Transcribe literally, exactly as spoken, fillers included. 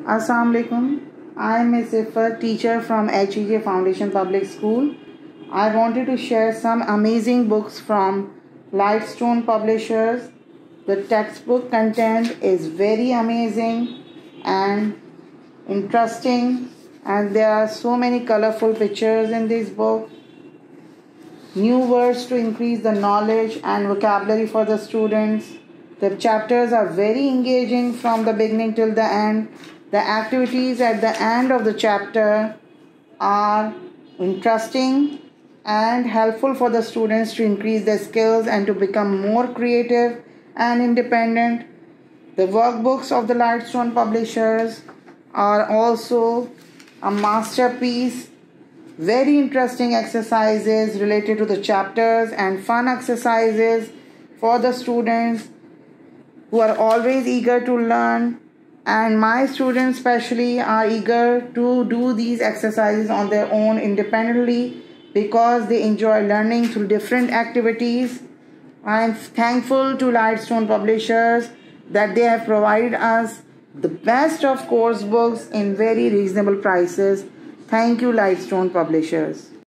Assalamu alaikum. I am Miss Ifat, teacher from H E J Foundation Public School. I wanted to share some amazing books from Lightstone Publishers. The textbook content is very amazing and interesting, and there are so many colorful pictures in this book. New words to increase the knowledge and vocabulary for the students. The chapters are very engaging from the beginning till the end. The activities at the end of the chapter are interesting and helpful for the students to increase their skills and to become more creative and independent. The workbooks of the Lightstone Publishers are also a masterpiece. Very interesting exercises related to the chapters and fun exercises for the students who are always eager to learn, and my students especially are eager to do these exercises on their own independently because they enjoy learning through different activities. I am thankful to Lightstone Publishers that they have provided us the best of course books in very reasonable prices. Thank you, Lightstone Publishers.